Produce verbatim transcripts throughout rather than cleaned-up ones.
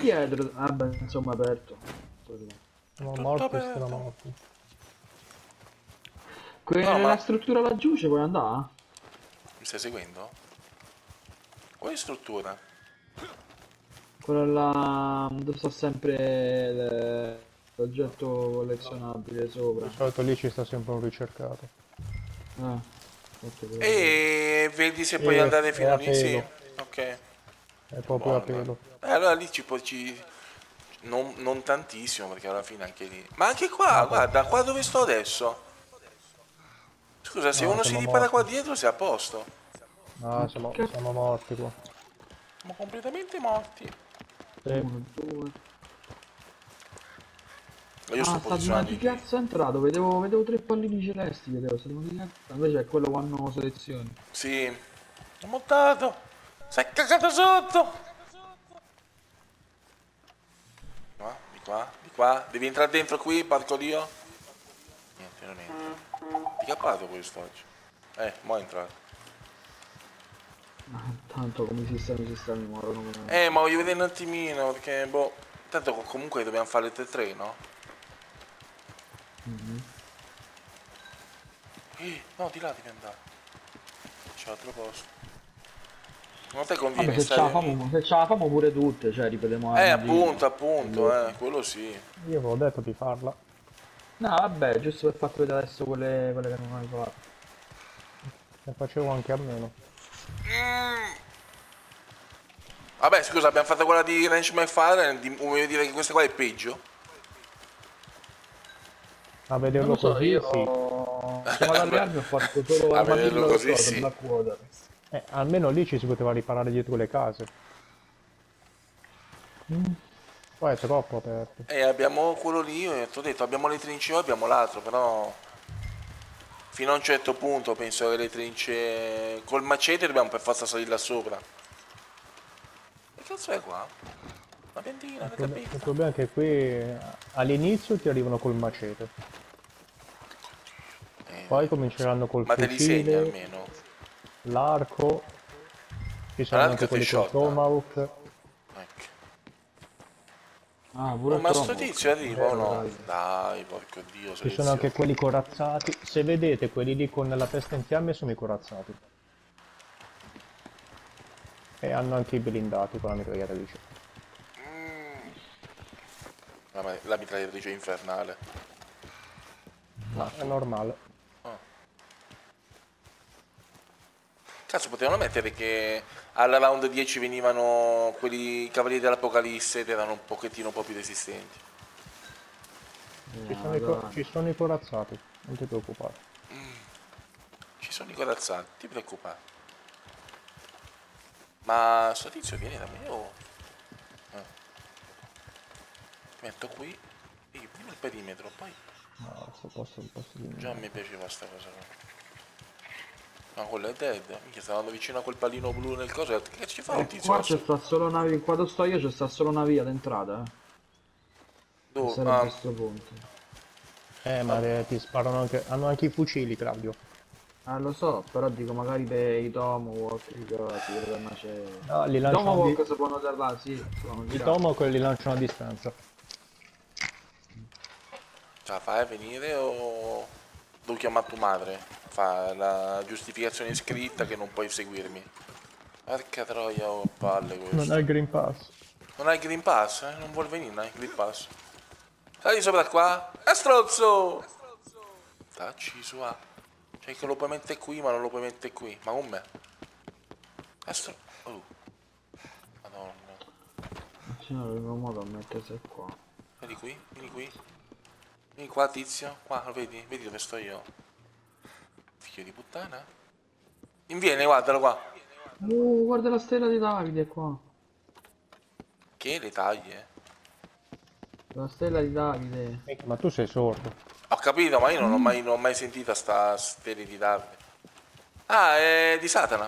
dietro, vabbè, insomma, aperto. Sono morti, sono morti. Quella No, ma... struttura laggiù ci puoi andare? Mi stai seguendo? Quale struttura? Quella là dove sta sempre l'oggetto collezionabile sopra. Di solito lì ci sta sempre un ricercato. Ah, ok, E vedi se E puoi andare è fino a lì? Sì. pelo. Ok. È proprio Buono, a pelo. Eh, allora lì ci puoi... Ci... Non, non tantissimo, perché alla fine anche lì... Ma anche qua, Ah, guarda, qua dove sto adesso. Scusa, se no, uno si siamo ripara qua morti. dietro sei a posto. No, siamo, siamo morti qua. Siamo completamente morti. Sì. uno, due. Io Ah, sto sta di posizionando di i... piazza entrato, vedevo, vedevo tre pallini celesti, vedevo, sta di piazza, invece è quello quando selezioni. Sì. Ho montato. Sei cagato sotto. Qua, di qua, di qua. Devi entrare dentro qui, parco io. Niente, non entra. Ti cappato questo oggi. Eh, mo' è entrato. Ma tanto come sistemi sistemi morono. Eh, ma voglio vedere un attimino, perché, boh... Tanto comunque dobbiamo fare le tre tre, no? Mm-hmm. Eh, no, di là devi andare. C'è altro posto. Non te conviene Vabbè, se ce la stare... famo, se ce la famo pure tutte, cioè ripetiamo Eh, armadillo. appunto, appunto, eh, quello sì. Io avevo detto di farla. No, vabbè, giusto per farti vedere adesso quelle, quelle che non hai fatto. Ne facevo anche a meno. Mm. Vabbè, scusa, abbiamo fatto quella di Range McFarlane, vuoi dire che questa qua è peggio? A Non vederlo lo so, così, io sì. prima dalle armi ho fatto solo A vederlo armadillo così, cosa, sì. Blackwater. Eh, almeno lì ci si poteva riparare dietro le case. Mm. Poi è troppo aperto. E abbiamo quello lì, io ti ho detto, abbiamo le trincee, abbiamo l'altro, però... Fino a un certo punto penso che le trincee... Col macete dobbiamo per forza salire là sopra. Che cazzo è qua? Una piantina, Il, una prob- il capetta. problema è che qui all'inizio ti arrivano col macete. Eh, Poi cominceranno col ma te li segni fucile, almeno. l'arco. Ci sono L'arco anche ti quelli col shotta. tomahawk. Ecco. Ah, pure Oh, il ma sto Tomahawk. tizio arriva o Vero, no? dai. Dai, porco dio, Ci sono anche selezione. quelli corazzati. Se vedete, quelli lì con la testa in fiamme sono i corazzati. E hanno anche i blindati con la mitragliatrice. Mm. La, la mitragliatrice infernale. Ma è normale. Oh. Cazzo, potevano mettere che alla round dieci venivano quelli cavalieri dell'Apocalisse ed erano un pochettino un po' più resistenti. Ci No, sono, i co- dai. ci sono i corazzati, non ti preoccupare. Ci sono i corazzati, ti preoccupare. Ma sto tizio viene da me o... Eh. Metto qui. Io prima il perimetro, poi... No, questo posto è un posto di Già merda. mi piaceva sta cosa qua. Ma quello è dead. Minchia, stava andando vicino a quel pallino blu nel coso. Che cazzo ci fa un Eh, tizio? qua c'è sta solo una via, qua dove sto io c'è sta solo una via d'entrata, eh. Che Dove? sarebbe Ah, sto ponte. Eh, ma eh, ti sparano anche... hanno anche i fucili, Claudio. Ah, lo so, però dico magari per i Tomahawk, i cosi, per ma c'è... No, li I lanciano di... Tomahawk si possono salvare, sì, si possono I tirare. tomahawk li lanciano a distanza. ce la fai a venire o... Devo chiamare tua madre? Fa la giustificazione scritta che non puoi seguirmi. Porca troia, ho palle questo. Non ha il Green Pass. Non hai il Green Pass, eh? Non vuol venire, non hai il Green Pass. Sali sopra qua. È strozzo! Tacci su A. Cioè che lo puoi mettere qui, ma non lo puoi mettere qui. Ma con me? È stro... Oh. Madonna. C'è un modo a mettersi qua. Vieni qui, vieni qui. Vieni qua, tizio. Qua, lo vedi? Vedi dove sto io? Figlio di puttana. Inviene, guardalo qua. Uh, guarda la stella di Davide qua. Che le taglie? La stella di Davide. Minchia, ma tu sei sordo. Ho capito, ma io non ho mai, non ho mai sentita sta stella di Davide. Ah, è di Satana.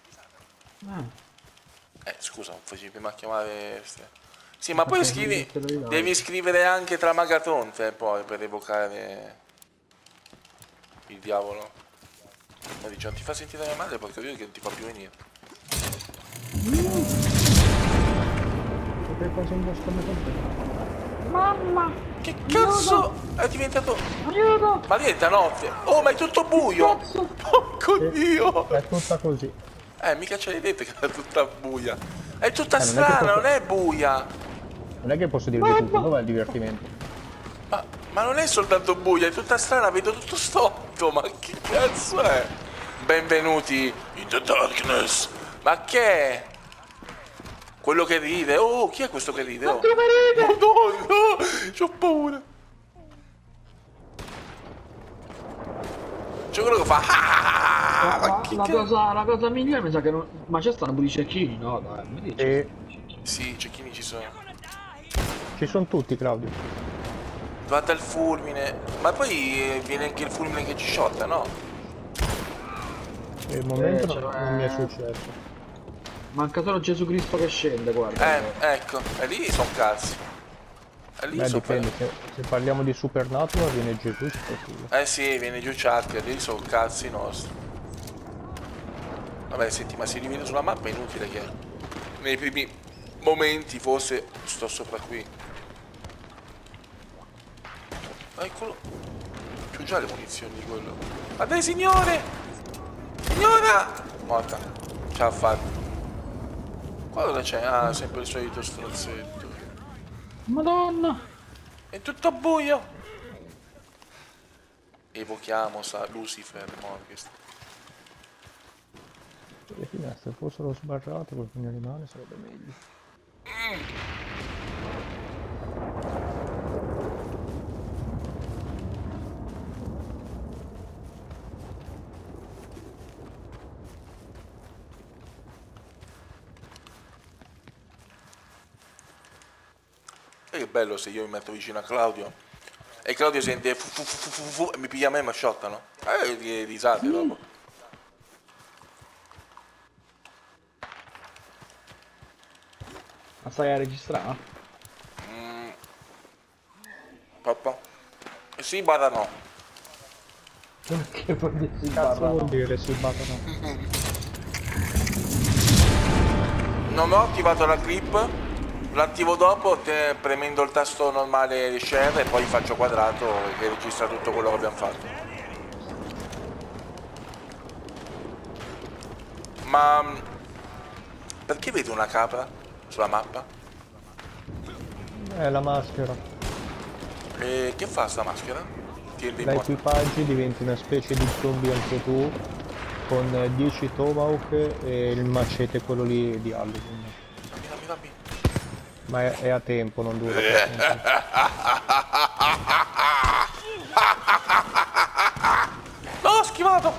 Eh, Eh, scusa, non facevi prima a chiamare... ste- Sì, ma poi Facciamo scrivi... stella di Davide. Devi scrivere anche Tramagatonte poi per evocare... il diavolo. Ma dice, non ti fa sentire mia madre perché io che non ti fa più venire. Potrei quasi un bosco a metà terra. Mamma! Che cazzo è diventato? Aiuto! Ma diventa notte. Oh, ma è tutto buio. Cazzo! Porco dio. È tutta così. Eh, mica ce l'hai detto che era tutta buia. È tutta Eh, non è che strana, posso- non è buia. Non è che posso dirvi tutto, dov'è il divertimento? Ma, ma non è soltanto buia, è tutta strana, vedo tutto storto. Ma che cazzo è? Benvenuti in the darkness. Ma che è? Quello che ride. Oh, chi è questo che ride? Oh. Madonna, c'ho paura. C'è quello che fa. Ah, La, ma che la cazzo? cosa, la cosa migliore mi sa che non... Ma c'è stanno pure i cecchini, no? Dai, mi dici? E Sì, cecchini ci sono. ci sono tutti, Claudio. Guarda il fulmine. Ma poi eh, viene anche il fulmine che ci sciotta, no? Per il momento Eh, non, cioè, non mi è successo. Manca solo Gesù Cristo che scende, guarda. Eh, ecco, e lì sono cazzi. E lì Beh, sono dipende, se, se parliamo di Supernatural viene Gesù e ci fa culo. Eh sì, viene giù Chuck, lì sono cazzi nostri. Vabbè, senti, ma si rivede sulla mappa è inutile che nei primi momenti fosse sto sopra qui. Ma eccolo. C'ho già le munizioni di quello. Ma dai, signore! Signora! Morta. Ce l'ha fatta. Qua cosa c'è? Ah, sempre il solito stronzetto. Madonna! È tutto buio. Evochiamo sa Lucifer, Morgest. Se le finestre fossero sbarrate col ogni animale sarebbe meglio. E che bello se io mi metto vicino a Claudio e Claudio sente fu, fu, fu, fu, fu, e mi piglia a me e mi sciottano. Eh, di risate dopo. Ma stai a registrare? Papà? Sì, barra no. Perché poi si Cazzo parla? vuol No? dire si battono? Non ho attivato la clip, l'attivo dopo te, premendo il tasto normale share e poi faccio quadrato che registra tutto quello che abbiamo fatto. Ma perché vedo una capra sulla mappa? È la maschera. E che fa sta maschera? Tieni dei Da buoni. equipaggi diventi una specie di zombie anche tu, con dieci tomahawk e il macete quello lì di Halloween. Dammi, dammi, dammi. Ma è, è a tempo, non dura per sempre. No, ho schivato!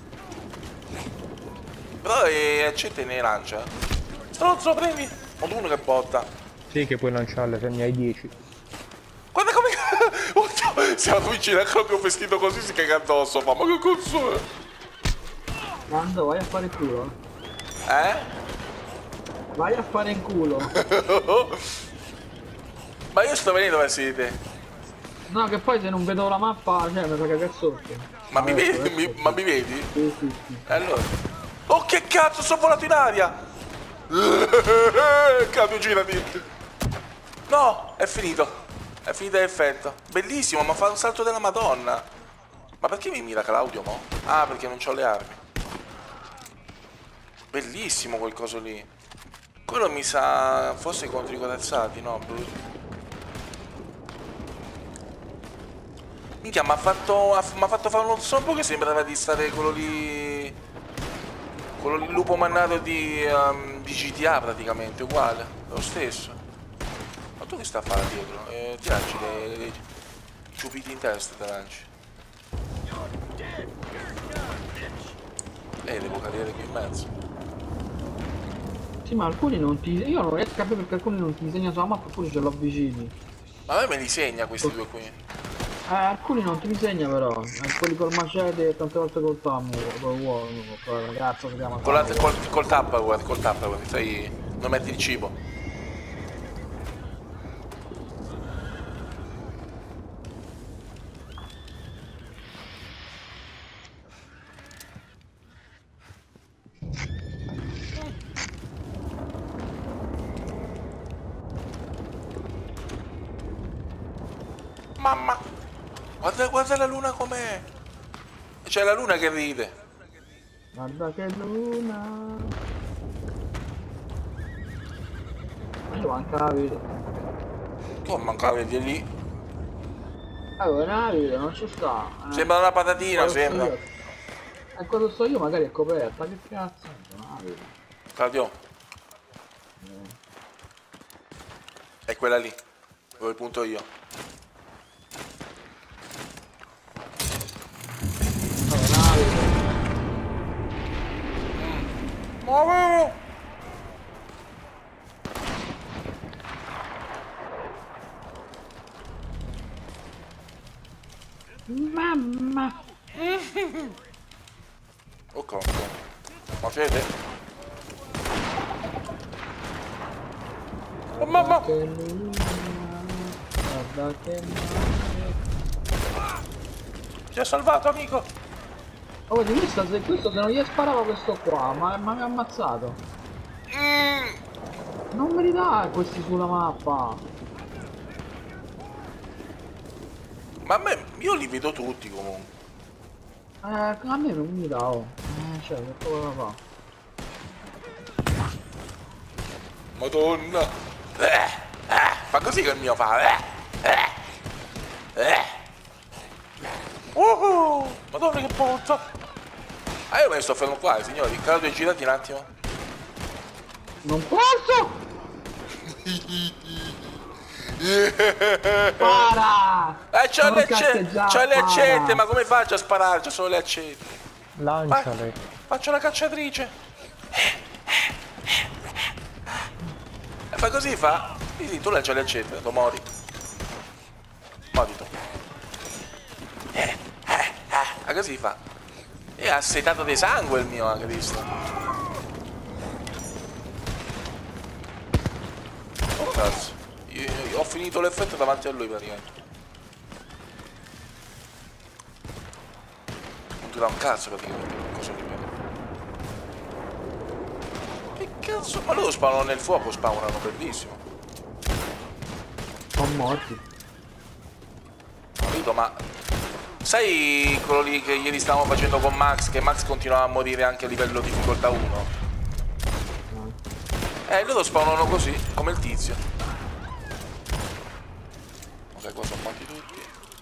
Però è accetta e ne lancia. Stronzo, prendi! Ho uno che botta. Sì, che puoi lanciarle, se ne hai dieci. Guarda come... Oddio, siamo vicini a Claudio vestito così si caga addosso. Ma che cazzo è? Nando, vai a fare il culo. Eh? Vai a fare in culo. Ma io sto venendo dove siete. No, che poi se non vedo la mappa, cioè mi fa cagare sotto. Ma mi Ecco, vedi? ecco. Mi- ma mi vedi? Sì, sì, sì. E allora? Oh che cazzo, sono volato in aria! Claudio, girati! No, è finito. È finito l'effetto. Bellissimo, ma fa un salto della Madonna. Ma perché mi mira Claudio, mo? Ah, perché non c'ho le armi. Bellissimo quel coso lì. Quello mi sa... forse contro i corazzati, no? Minchia, mi ha fatto, m'ha fatto fare uno zombo che sembrava di stare quello lì... quello lì lupo mannato di, um, di G T A praticamente, uguale, lo stesso. Ma tu che sta a fare dietro? Eh, ti lanci le, le ciupiti in testa, te lanci. Eh, devo cadere qui in mezzo. Sì, ma alcuni non ti... Io non riesco a capire perché alcuni non ti disegnano sulla mappa oppure ce l'ho vicini. Ma a me me li segna questi due qui. Eh, alcuni non ti disegna però. Eh, quelli col macete e tante volte col tammo, col uomo, con la ragazza si chiama. Con la, col, col Tupperware, col Tupperware, sai, non metti il cibo. mamma. Guarda, guarda la luna com'è. C'è la luna che ride. Guarda che luna. Io manca la vita. Come manca vedi lì? Allora, una vita, non ci sta. Eh. Sembra una patatina, Quando sembra. sto io- E quando sto io magari è coperta, che cazzo? Una vita. Claudio. È quella lì. Dove punto io. Allora, una vita. Muovo! Mamma. Ok. Ma siete? Oh mamma! Che luna. Guarda che mare. Ti ha salvato, amico! Oh, di questo, se questo se non gli sparava questo qua, ma, ma mi ha ammazzato. Mm. Non me li dà questi sulla mappa. Ma a me, io li vedo tutti comunque. Eh, a me non mi dà, oh. Eh, cioè, che cosa fa? Madonna! Eh, eh, fa così che il mio fa. Eh, eh, eh. Uh, Madonna che botta! Ah, io me ne sto fermo qua, signori. Claudio, girati un attimo. Non posso! Spara! Eh, c'ho Non le accette, cazzeggiare, c'ho le spara! accette, ma come faccio a sparare? C'ho solo le accette. Lanciale. Faccio la cacciatrice. E fa così, fa? Sì, sì, tu lancia le accette, tu mori. Mori tu. Eh, eh, eh. Ma così fa. È assetato di sangue il mio, anche visto. Oh cazzo. Io, io ho finito l'effetto davanti a lui praticamente. Non ti dà un cazzo praticamente. Cosa ripeto? Che cazzo? Ma loro spawnano nel fuoco, spawnano bellissimo. Sono morti. Capito? Ma sai quello lì che ieri stavamo facendo con Max, che Max continuava a morire anche a livello difficoltà uno? Eh, loro spawnano così, come il tizio. Ok, qua sono morti tutti.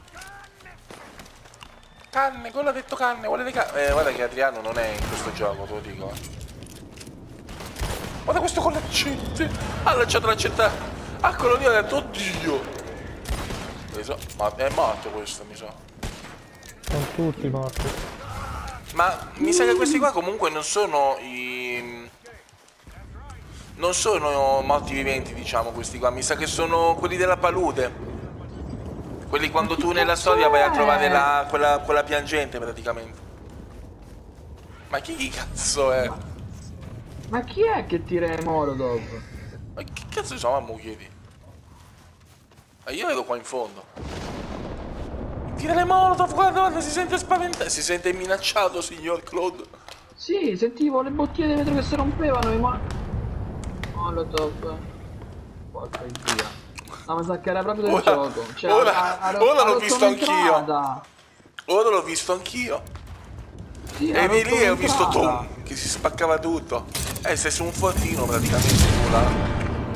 Canne, quello ha detto canne, volete canne? Eh, guarda che Adriano non è in questo gioco, te lo dico. Eh. Guarda questo con le accette. Ha lanciato l'accetta. Ah, quello lì ha detto, oddio. So, ma è morto questo, mi sa. Sono tutti morti. Ma mi sa che questi qua comunque non sono i... Non sono morti viventi, diciamo, questi qua. Mi sa che sono quelli della palude. Quelli quando tu nella storia vai a trovare la, quella, quella piangente, praticamente. Ma chi, chi cazzo è? Ma chi è che tira i Molotov? Ma che cazzo sono, mamma, chiedi? Ma io vedo qua in fondo. Tira le molotov, guarda, guarda, si sente spaventato. Si sente minacciato, signor Claude. Sì, sentivo le bottiglie di vetro che si rompevano i mo... Molotov. Porca via. No, mi sa che era proprio del Ora- gioco. Cioè, ora- ha- ha- ha ora l'ho rotto visto anch'io. un'entrata. Ora l'ho visto anch'io. Sì, ha E lì rotto lì ho visto un'entrata. Tom che si spaccava tutto. Eh, sei su un fortino praticamente tu là.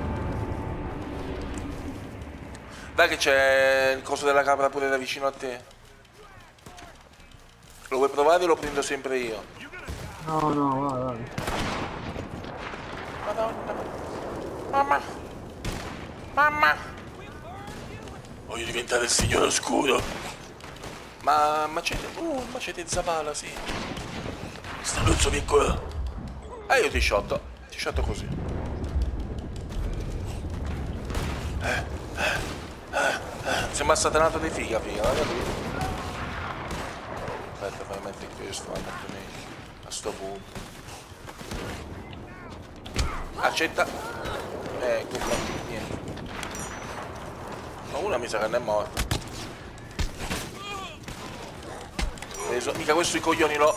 Dai che c'è il coso della capra pure da vicino a te. Lo vuoi provare o lo prendo sempre io? No, no, vai, vai. Madonna. Mamma. Mamma. Voglio diventare il signore oscuro. Ma macete. Uh, macete zavala, sì. Struzzo piccolo. Eh, io ti shotto. Ti shotto così. Eh, eh. Eh, eh, sembra satanato di figa, figa, guarda qui. Aspetta, fai mettere questo, vai mettere a sto punto. Accetta. Ecco qua, niente. Ma una mi sa che non è morta. Preso, mica questo i coglioni lo.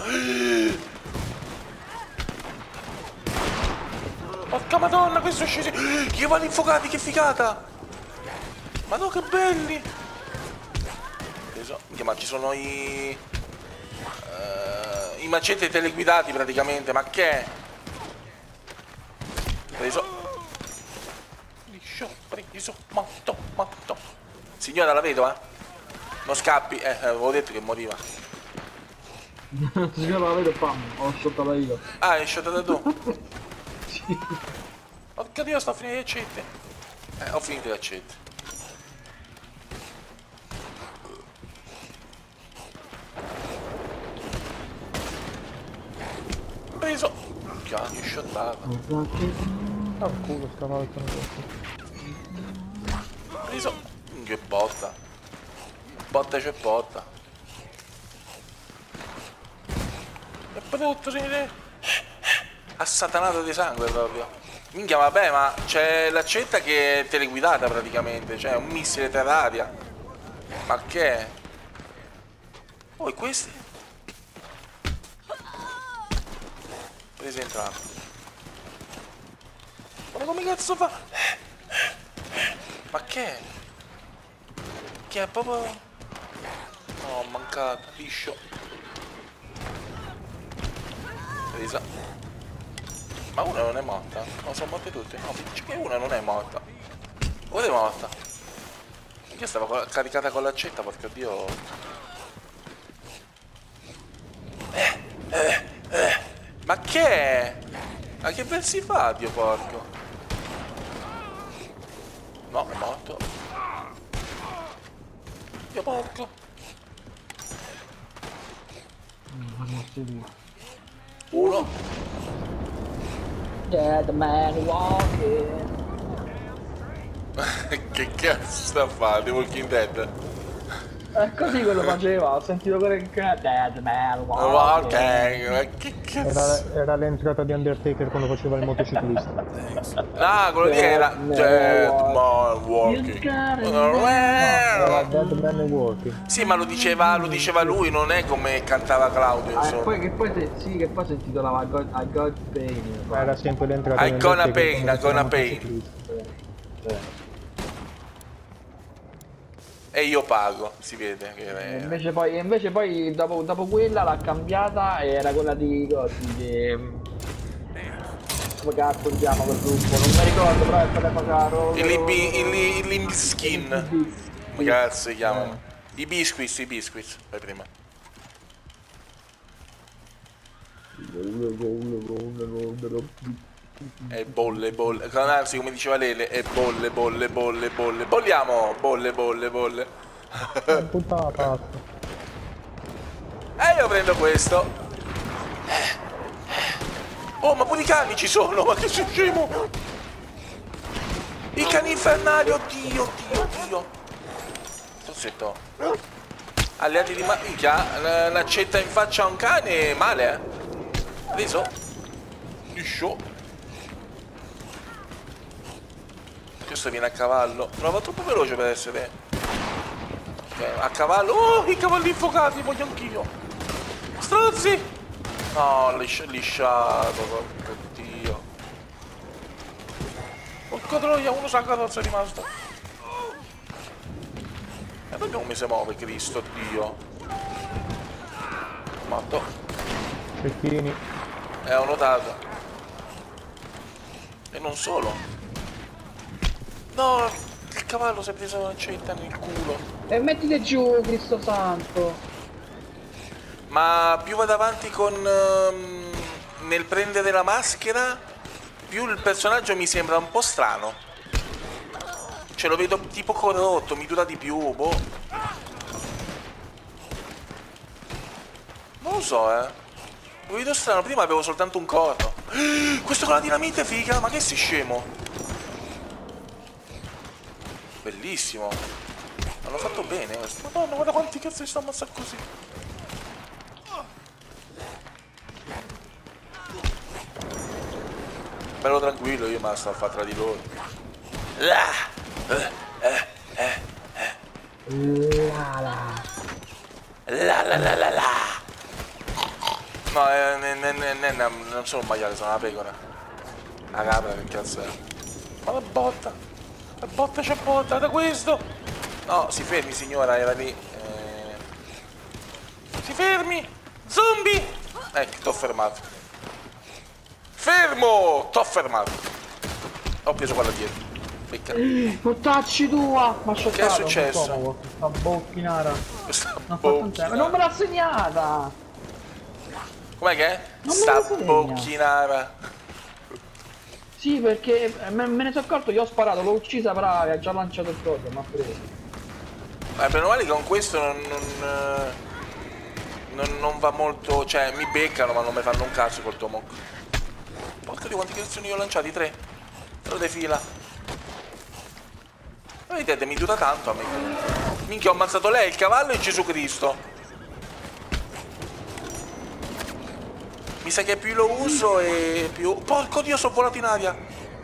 Porca madonna, questo è sceso. Gli vanno infocati, che figata! Madonna che belli! Preso. Minchia, ma ci sono i... Uh, i macete teleguidati praticamente, ma che è? Preso. Liscio, preso, morto, morto. Signora, la vedo, eh? Non scappi, eh, avevo detto che moriva. Signora, la vedo, pam, ho shottata io. Ah, è shottata tu? Sì. Porca Dio, sto a finire le accette. Eh, ho finito le accette. Preso. Cazzo, è shottata. Ah, culo, scavalcano questo. Preso. Che botta. Botta c'è botta. È brutto, si vede. Assatanato di sangue proprio. Minchia, vabbè, ma c'è l'accetta che è teleguidata praticamente. Cioè, un missile terraria. Ma che è? Oh, e questi? Presi entrambi. Ma come cazzo fa? Ma che è? Che è proprio... No, ho mancato, liscio. Presa. Ma una non è morta? No, sono morte tutte. No, dice che una non è morta. Una è morta. Io stavo co- caricata con l'accetta, porca Dio. Eh, eh, eh. Ma che è? Ma che bel si fa, Dio porco? No, è morto. Dio porco. Uno. Dead man walking. Che cazzo sta a fare? The Walking Dead? È così quello faceva, ho sentito quello che... Dead man Ok, walking. ma che Era, cazzo? era l'entrata di Undertaker quando faceva il motociclista. Ah, quello lì era Dead Man You Walking. Era Dead Man Walking. Sì, ma lo diceva, lo diceva lui, non è come cantava Claudio, Ah, e insomma. poi che poi se, sì, che poi si intitolava I Got, I Got Pain. Ma era sempre l'entrata I di gonna Undertaker pain, quando I gonna faceva il pain. motociclista. Sì. E io pago, si vede che E è... invece poi, e invece poi dopo, dopo quella l'ha cambiata e era quella di così, di... come cazzo si chiama quel gruppo? Non mi ricordo, però è per l'epoca ro- Il ro- limbi, il, ro- li- il limbi skin. Come cazzo si chiamano? I biscuits, i biscuits, per prima. E bolle, bolle. Anzi, come diceva Lele, e bolle, bolle, bolle, bolle. Bolliamo! Bolle, bolle, bolle. Puttana pazza. E io prendo questo. Oh, ma pure i cani ci sono, ma che sei scemo? I cani infernali, oddio, oddio, oddio. Tossetto. Alleati di minchia, l'accetta in faccia a un cane, male, eh? Visto? Liscio. Questo viene a cavallo. Trova troppo veloce per essere... a cavallo. Oh, i cavalli infuocati, voglio anch'io. Strozzi! No, lisci lisciato, porco Dio. Porco troia, uno sa carrozza è rimasto. E perché non mi si muove, Cristo Dio? Matto. Cecchini. Eh, ho notato. E non solo. No, il cavallo si è preso l'accetta nel culo. E mettite giù, Cristo santo. Ma più vado avanti con... Um, nel prendere la maschera, più il personaggio mi sembra un po' strano. Cioè lo vedo tipo corrotto, mi dura di più, boh. Non lo so, eh. Lo vedo strano, prima avevo soltanto un corno. Questo con la dinamite, figa, ma che sei scemo? Bellissimo. Hanno fatto bene questo. Madonna, guarda quanti cazzo ci sto ammazzando così. Bello tranquillo, io me la sto a fare tra di loro. Ah! Eh, eh, eh, eh. La la. La la la la la. No, eh, ne, ne, ne, ne, non sono un maiale, sono una pecora. La capra, che cazzo è? Ma la botta! La botta c'è botta, da questo! No, si fermi signora, era lì. Eh... Si fermi! Zombie! Ecco, t'ho fermato. Fermo! T'ho fermato. Ho preso quella dietro. Peccato. Portacci tua! Ma Che è successo? Questa bocchinara. Questa Non, bocchinara. ma non me l'ha segnata! Com'è che è? Non Sta me la segna. bocchinara. Sì, perché me, me ne sono accorto, gli ho sparato, l'ho uccisa braga, ha già lanciato il coso, ma ha preso. Ma per male che con questo non, non, non, non va molto. Cioè mi beccano ma non mi fanno un cazzo col Tomahawk. Porca di quante creazioni io ho lanciati? Tre. Tre di fila. Vedete, mi dura tanto a me. Minchia, ho ammazzato lei, il cavallo e Gesù Cristo. Mi sa che più lo uso e più... Porco Dio, sono volato in aria.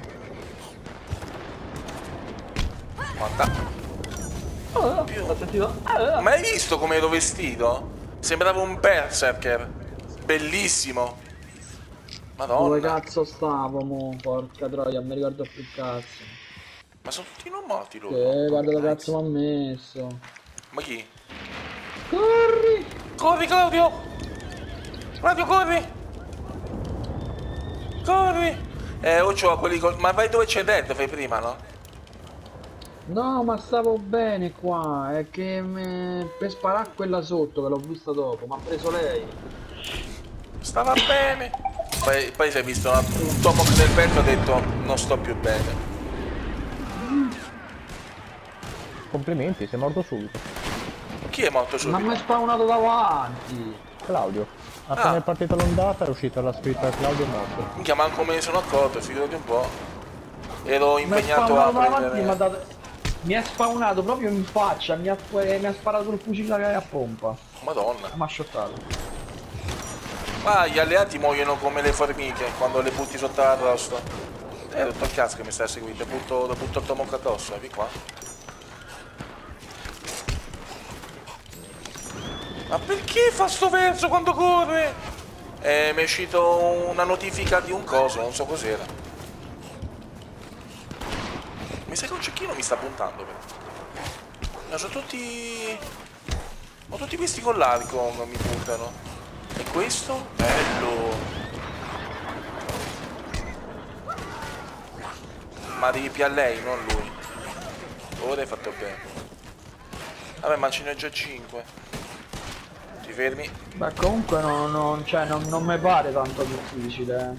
Guarda. Oh, Più. ah, Ma hai visto come ero vestito? Sembrava un berserker. Bellissimo. Madonna. dove cazzo stavo, mo? Porca troia, non mi ricordo più il cazzo. Ma sono tutti non morti loro. Eh, guarda dove cazzo mi ha messo. Ma chi? Corri! Corri, Claudio! Claudio, corri! Corri! Eh, o c'ho quelli col... Ma vai dove c'è Dead, fai prima, no? No, ma stavo bene qua, è che me... per sparare quella sotto, che l'ho vista dopo, mi ha preso lei. Stava bene. Poi, poi si è visto una... un Tomahawk del petto e ha detto non sto più bene. Complimenti, sei morto subito. Chi è morto Ma subito? mi è spawnato davanti. Claudio. Appena Ah. è partita l'ondata è uscita la scritta Claudio è morto. Minchia, manco me ne sono accorto, figurati un po'. Ero Mi è impegnato a spawnato davanti, prendere... mi ha dato... mi è spawnato proprio in faccia, mi ha, mi ha sparato il fucile a pompa. Madonna. Mi ha shottato. Ma gli alleati muoiono come le formiche quando le butti sotto l'arrosto. Eh, rotto il cazzo che mi stai a seguire, butto, butto il Tomahawk addosso, vieni qua. Ma perché fa sto verso quando corre? Eh, mi è uscito una notifica di un coso, non so cos'era. Mi sa che un cecchino mi sta puntando però. No, sono tutti... Ho tutti questi con l'arco che mi puntano. E questo? Bello! Ma arrivi più a lei, non lui. Ora hai fatto bene. Vabbè, ma ce ne ho già cinque. Ti fermi? Beh, comunque non, non, cioè, non, non mi pare tanto difficile.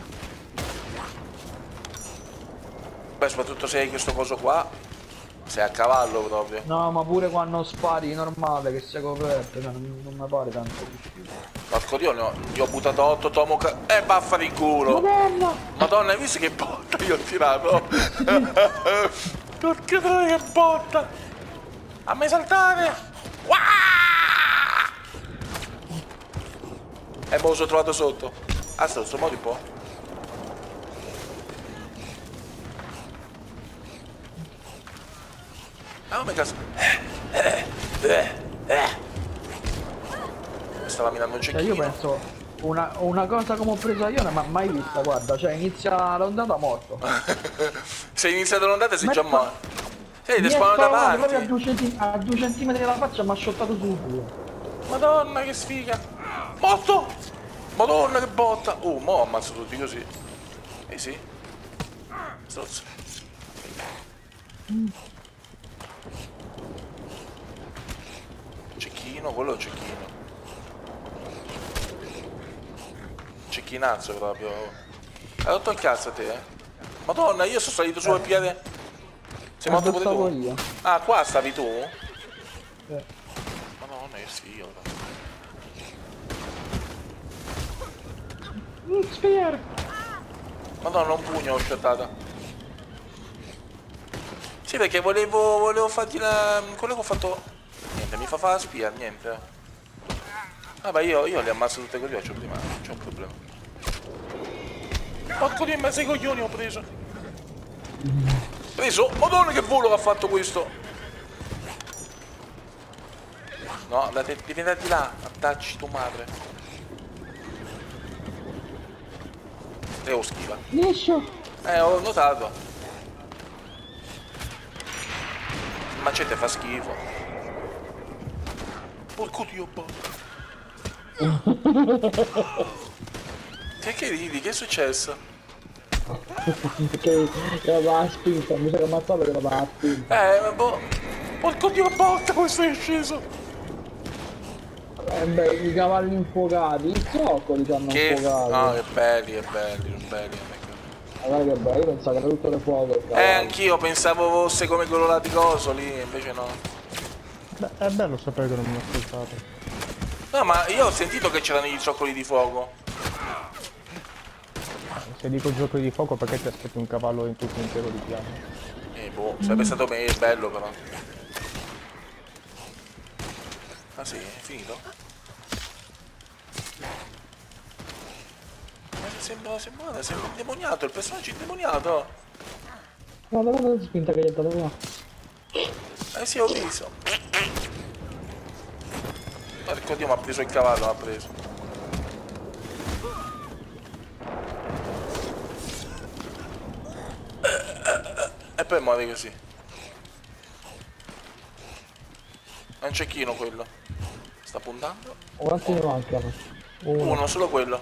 Beh, soprattutto se hai questo coso qua. Sei a cavallo proprio. No, ma pure quando spari normale che sia coperto, cioè, non, non mi pare tanto difficile. Porco Dio, ne ho, gli ho buttato otto Tomahawk. E baffa di culo! Madonna! Madonna, hai visto che botta gli ho tirato? Porca troia, che botta! A me saltare! E me lo sono trovato sotto. Ah, sto, sto modo un po'. Ah, come cazzo? Eh, eh, eh. Mi stava minando un Cioè cecchino. io penso, una, una cosa come ho preso io non mi ha mai vista, guarda, cioè inizia l'ondata morto. Se iniziato l'ondata sei Ma già è fa- morto. Sei, ti Mi è spawnano spawnato proprio a davanti. due, centi- a due centimetri dalla faccia e mi ha shottato subito. Madonna, che sfiga. Morto! Madonna, che botta. Oh, mo ammazzo tutti così. Eh sì. Strozzo. Cecchino, quello è un cecchino. Cecchinazzo proprio. Hai rotto il cazzo a te, eh? Madonna, io sono salito su al piede. Sei morto pure stavo tu? io. Ah, qua stavi tu? Eh. Madonna, che sfiga. Spear! Madonna, un pugno ho shottata. Sì, perché volevo, volevo farti la... quello che ho fatto... Niente, mi fa fare la spia, niente. Vabbè, io, io le ammazzo tutte così, c'ho prima, non c'è un problema. Porco di me, sei coglioni ho preso. Preso? Madonna, che volo che ha fatto questo. No, andate, devi andare di là, attacci tu madre. E ho schiva. Liscio! Eh, ho notato. Il macete fa schifo. Porco Dio, boh. Che che ridi? Che è successo? Perché era la spinta, mi sa che ammazzato che era la spinta. Eh, ma boh. Porco dio botta, questo è sceso. Eh beh, i cavalli infuocati, il zoccoli li hanno Che... infuocati. No, che belli, che belli, che belli. Guarda che bello, io pensavo che era tutto le fuoco il cavallo. Eh, anch'io pensavo fosse come quello là di coso lì, invece no. Beh, è bello sapere che non mi ho ascoltato. No, ma io ho sentito che c'erano i zoccoli di fuoco. Se dico giochi di fuoco, perché ti aspetti un cavallo in tutto intero di piano? Eh, boh, sarebbe stato me bello però. Ah sì, è finito? Ma sembra, sembra, sembra indemoniato, il personaggio è indemoniato. Guarda, guarda la spinta che gli ha dato via. Eh sì, ho visto. Porco dio, mi ha preso il cavallo, mi ha preso. E poi muore così. È un cecchino quello. Sta puntando. Quanti ne mancano? Uno, Uno solo quello.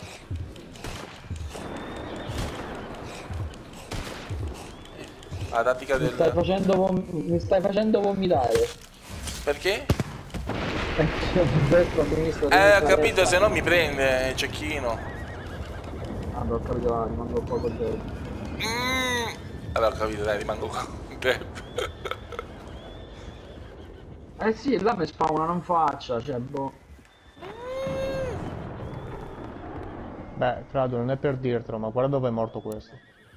La tattica Mi del... stai facendo, vom mi stai facendo vomitare. Perché? Destra, sinistra, Eh, ho capito, se no mi prende il cecchino. Ah, ho capito, va, rimango poco dentro. Mm. Allora ho capito, dai, rimango qua. Eh sì, là mi spawna non faccia, cioè boh. Beh, Frado, non è per dirtelo, ma guarda dove è morto questo.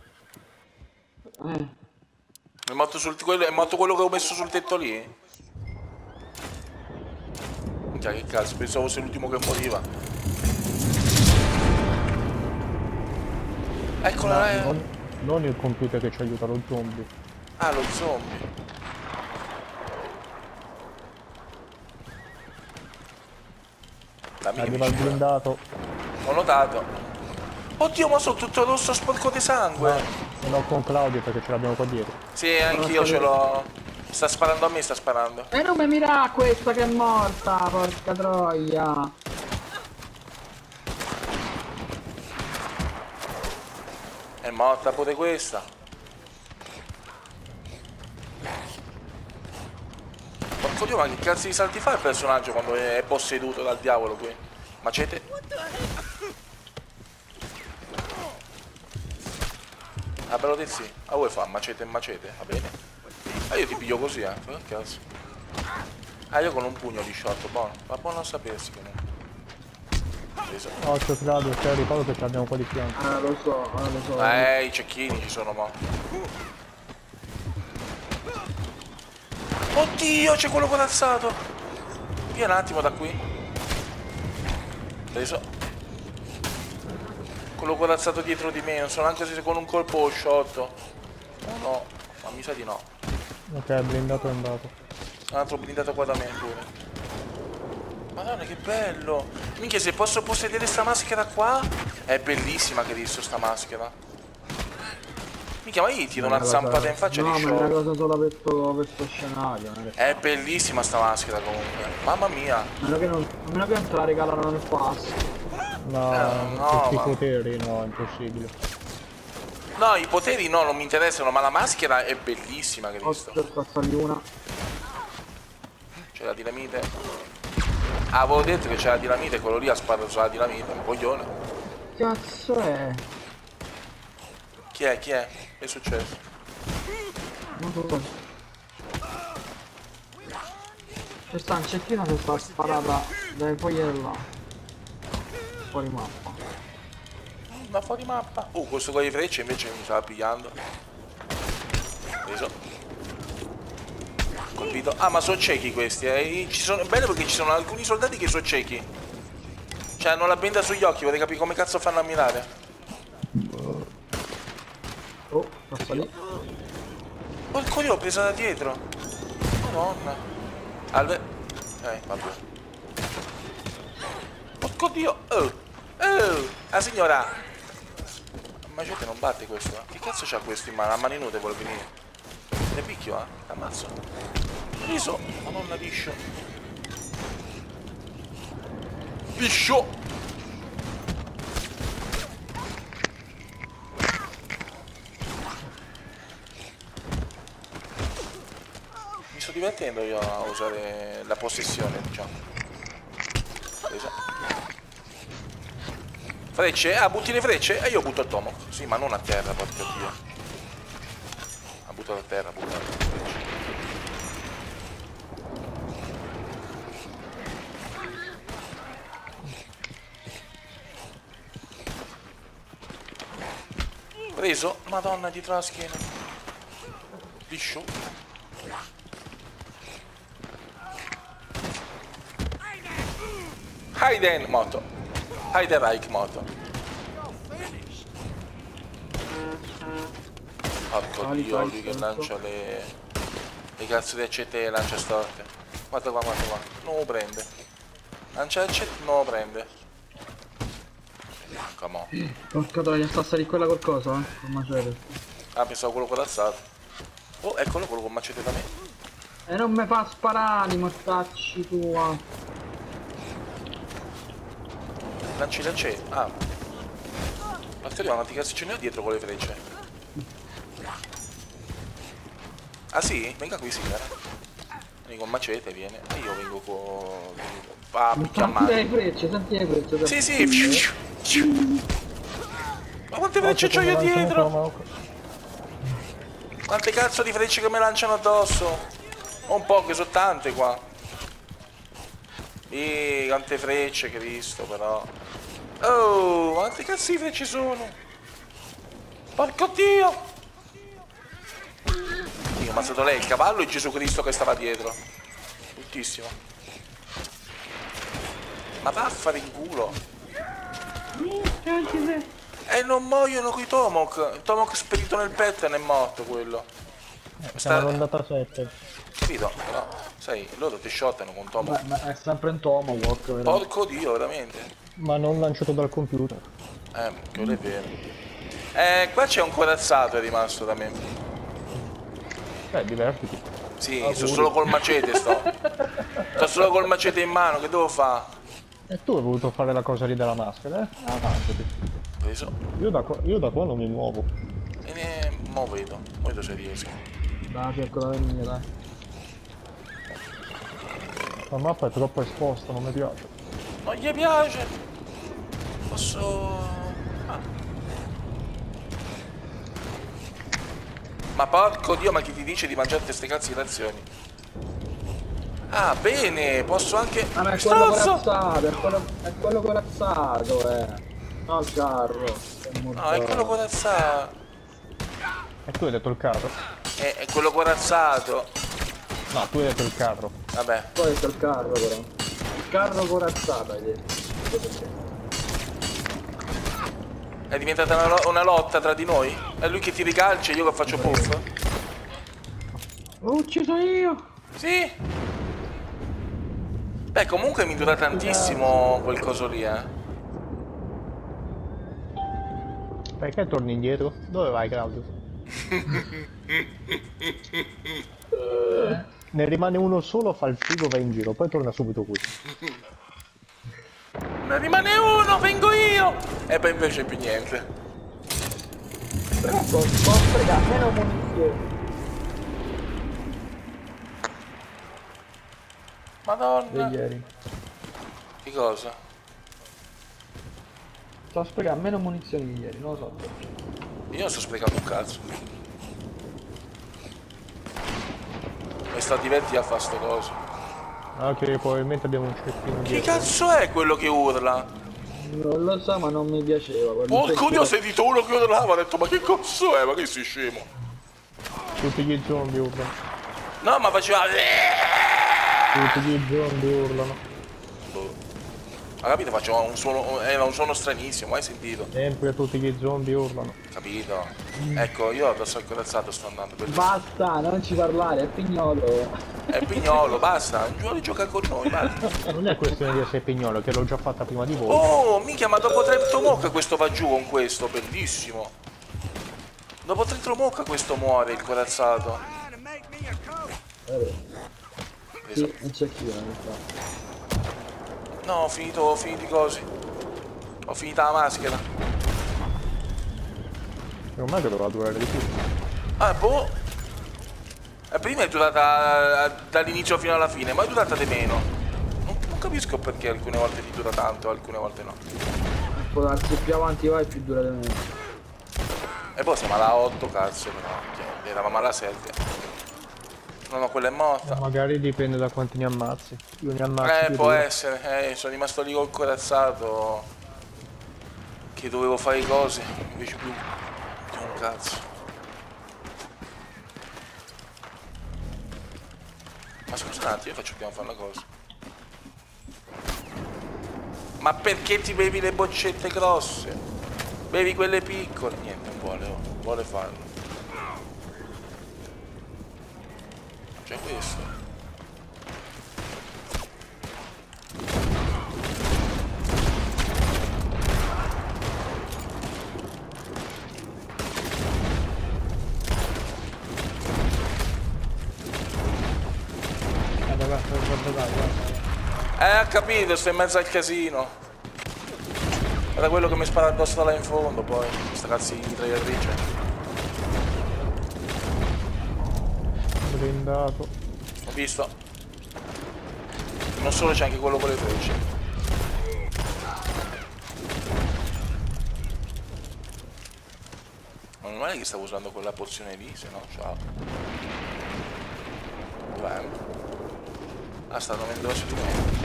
Eh. È morto, sul, quello, è morto quello che ho messo sul tetto lì? Minchia, che cazzo, pensavo fosse l'ultimo che moriva. Eccola No, là. non, non il computer che ci aiuta, lo zombie. Ah, lo zombie. Dammi Arriva il blindato. Ho notato. Oddio, ma sono tutto rosso sporco di sangue. No, no, con Claudio perché ce l'abbiamo qua dietro. Sì, anch'io ce l'ho. Sta sparando a me, sta sparando. E non mi mira questa che è morta, porca troia. È morta pure questa. Porco dio, ma che cazzo di salti fa il personaggio quando è posseduto dal diavolo qui? Macete? Ah, bello del sì. Ah, vuoi fare macete e macete? Va bene. Ah, io ti piglio così, eh. Che cazzo? Ah, io con un pugno di shot, buono. Ma buono a sapersi comunque. Preso. Occhio Claudio, te ricordo che ce l'abbiamo qua di fianco. Ah, lo so, ah, lo so. Eh, i cecchini ci sono, mo. Oddio, c'è quello corazzato. Via un attimo da qui. Preso. Quello corazzato dietro di me, non so neanche se con un colpo ho sciolto. No, no, ma mi sa di no. Ok, blindato è andato. Un altro blindato qua da me pure. Madonna, che bello. Minchia, se posso possedere sta maschera qua. È bellissima che visto sta maschera. Minchia, ma io gli tiro una zampata in faccia no, di ma è una sciolto. cosa solo per sto, per sto scenario. È bellissima sta maschera comunque. Mamma mia. A meno che non, a meno che non te la regalano nel pass. No, Eh, no, tutti i ma- poteri, no, è impossibile. No, i poteri no, non mi interessano, ma la maschera è bellissima, che visto. Occhio, sta di una. C'è la dinamite. Ah, avevo detto che c'è la dinamite, quello lì ha sparato sulla dinamite, un coglione. Cazzo è? Chi è? Chi è? Che è successo? Non so. C'è sta un cecchino che sta sparata dai foglie là. Fuori mappa. Da fuori mappa. Uh, questo con le frecce invece mi stava pigliando. Preso. Colpito. Ah, ma sono ciechi questi, eh. Ci sono... È bello perché ci sono alcuni soldati che sono ciechi. Cioè, hanno la benda sugli occhi, vorrei capire come cazzo fanno a mirare. Oh, passa lì. Porco io l'ho presa da dietro. Madonna. Alve. Eh, vabbè. Porco dio. Oh. Oh. La signora. Ma gente non batte questo, eh. Che cazzo c'ha questo in mano? A mani nude vuole venire. Ne picchio, eh. Ammazzo. Riso. Madonna liscio. Liscio! Mi sto divertendo io a usare la possessione, diciamo. Presa. Frecce? Ah, butti le frecce? E io butto il tomahawk. Sì, ma non a terra, porco dio. Ha buttato a terra, ha buttato le frecce. Preso? Madonna, dietro la schiena. Liscio. Hayden moto. Hayden Reich moto. Porco dio, lui che lancia le... le cazzo di accette e lancia storte. Guarda qua, guarda qua. Non lo prende. Lancia accette, non lo prende. Come on. Porca troia, sta a salire quella qualcosa, eh? Con macete. Ah, pensavo quello corazzato. Oh, eccolo quello con macete da me. E non mi fa sparare, mortacci tua. Lanci lancette. Ah. Attenzione, quanti cazzo ce ne ho dietro con le frecce? Ah sì? Venga qui, signora. Vieni con macete, viene. E io vengo con... Ah, picchia a mano. Senti le frecce, senti le frecce. Sì, sì. Ma quante frecce c'ho io dietro? Quante cazzo di frecce che mi lanciano addosso? Un po' che sono tante qua. Eeeh, quante frecce, Cristo, però. Oh, quante cazzo di frecce sono? Porco dio! Io ho ammazzato lei, il cavallo e Gesù Cristo che stava dietro. Bruttissimo. Ma va a fare in culo. E non muoiono coi tomahawk. Il tomahawk spedito nel petto e non è morto quello. Siamo andata a sette. Capito? Però, sai, loro ti shottano con tomahawk. Ma è sempre un tomahawk, vero? Porco dio, veramente. Ma non lanciato dal computer. Eh, quello è vero. Eh, qua c'è un corazzato è rimasto da me. Eh, divertiti. Sì, ah, sto solo col macete sto. Sto solo col macete in mano, che devo fare? E tu hai voluto fare la cosa lì della maschera, eh? Avanti. Preso. Io da qua, io da qua non mi muovo. E ne... mo vedo. Mo vedo se riesco. Dai, cerco da venire, dai. La mappa è troppo esposta, non mi piace. Non gli piace. Posso... Ah. Ma porco dio, ma chi ti dice di mangiare queste cazzo di razioni? Ah, bene, posso anche... Ah, ma è quello corazzato, è quello, è quello corazzato, eh. No, il carro. No, è quello corazzato. E tu hai detto il carro? È, è quello corazzato. No, tu hai detto il carro. Vabbè. Tu hai detto il carro, però. Il carro corazzato, hai detto. È diventata una, lo una lotta tra di noi? È lui che tira i calci e io che faccio puff? L'ho ucciso io! Sì! Beh, comunque mi dura tantissimo quel coso lì, eh. Perché torni indietro? Dove vai, Claudio? Ne rimane uno solo, fa il figo, va in giro, poi torna subito qui. Ne rimane uno, vengo io! E poi invece più niente. Posso fregare meno munizioni. Madonna. Ieri. Che cosa? Sto sprecando meno munizioni di ieri, non lo so. Io non sto sprecando un cazzo. Mi sto divertendo a fare sto coso. Ah, che probabilmente abbiamo un cestino Chi dietro. cazzo è quello che urla? Non lo so, ma non mi piaceva. Porco dio, ho sentito uno che urlava, ho detto ma che cazzo è? Ma che sei scemo? Tutti gli zombie urlano. No, ma faceva... Tutti gli zombie urlano. Ha capito? Faccio un suono, era un suono stranissimo, hai sentito? Sempre tutti gli zombie urlano. Capito? Ecco, io addosso al corazzato sto andando. Per... Basta, non ci parlare, è pignolo. È pignolo, basta, non vuole giocare con noi, basta. Non è questione di essere pignolo, che l'ho già fatta prima di voi. Oh, minchia, ma dopo tre tomocca questo va giù con questo, bellissimo. Dopo tre tomocca questo muore, il corazzato. Eh, sì, non c'è chi, non No, ho finito, ho finito i cosi. Ho finito la maschera. Non è che dovrà durare di più. Ah, boh. E prima è durata dall'inizio fino alla fine, ma è durata di meno. Non, non capisco perché alcune volte ti dura tanto e alcune volte no. Può darsi più avanti vai più dura di meno. E poi siamo alla otto, cazzo, però. Cioè, eravamo alla sette. No, no, quella è morta. Magari dipende da quanti ne ammazzi. Io ne ammazzo Eh, più può due. essere. Eh, sono rimasto lì col corazzato. Che dovevo fare cose. Invece più. Che un cazzo. Ma scusa un attimo, io faccio prima fare una cosa. Ma perché ti bevi le boccette grosse? Bevi quelle piccole. Niente, non vuole, oh. Non vuole farlo. C'è questo. Guarda, guarda, guarda, guarda, guarda. Eh, ho capito, sto in mezzo al casino. Era quello che mi spara addosso là in fondo, poi. Questa cazzo di mitragliatrice. Blindato. Ho visto. Non solo, c'è anche quello con le frecce. Ma non è che stavo usando quella pozione lì, se no, ciao. Dov'è? Ah, stanno venendo verso di me.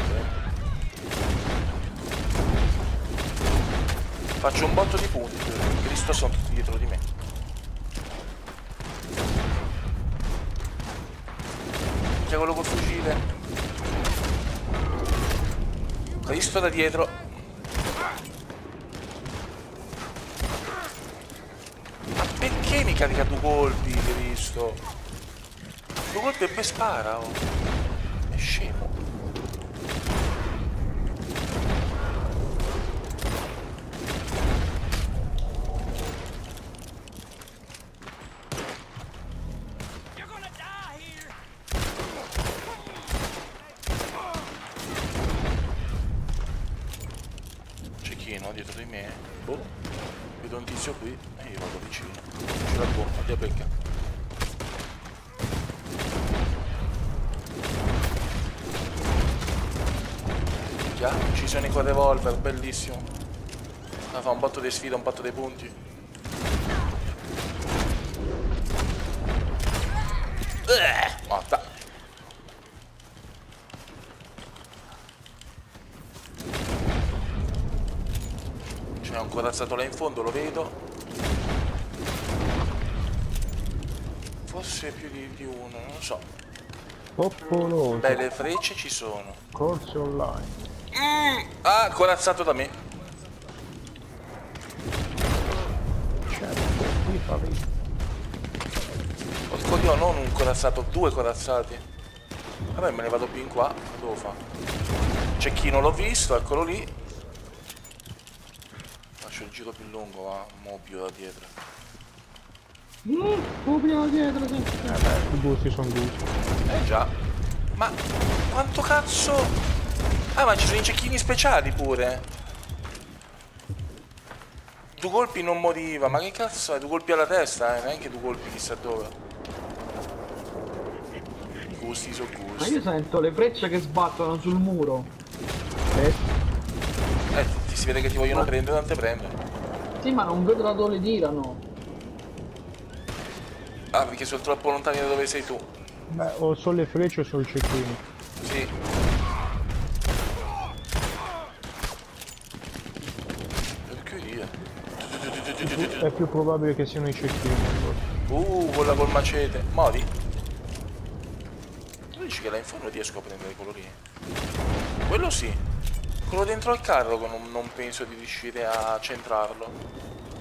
Faccio un botto di punti, Cristo sono tutti dietro di me. C'è quello col fucile. Cristo da dietro. Ma perché mi carica due colpi, Cristo? Due colpi e me spara, oh. È scemo. Dietro di me, boh, vedo un tizio qui e io vado vicino. C'è la bomba, via becca. Già, ci sono i quad revolver, bellissimo. Ah, fa un botto di sfida, un botto dei punti. Eh, morta. C'è un corazzato là in fondo, lo vedo. Forse più di, di uno, non lo so. Popoloso. Beh, le frecce ci sono. Corsi online. Mm, ah, corazzato da me. Certo, qui fa vita. Porco Dio, non un corazzato, due corazzati. Vabbè, me ne vado più in qua. Devo fare? Cecchino l'ho visto, eccolo lì. Faccio il giro più lungo, va, mo' più da dietro. Mm, più da dietro, sì. Eh beh, i gusti sono gusti. Eh già. Ma quanto cazzo? Ah, ma ci sono i cecchini speciali pure. Due colpi non moriva, ma che cazzo è? Due colpi alla testa, eh? Neanche due colpi chissà dove. Gusti su gusti. Ma io sento le frecce che sbattono sul muro. Eh, Eh, ti si vede che ti vogliono ma... prendere, non te prende. Sì, ma non vedo da dove tirano. Ah, perché sono troppo lontani da dove sei tu. Beh, o sono le frecce o sono i cecchini. Sì. Perché dire? È più probabile che siano i cecchini. Uh, quella col macete. Mori? Tu dici che là in fondo riesco a prendere quello lì? Quello sì. Quello dentro al carro non, non penso di riuscire a centrarlo.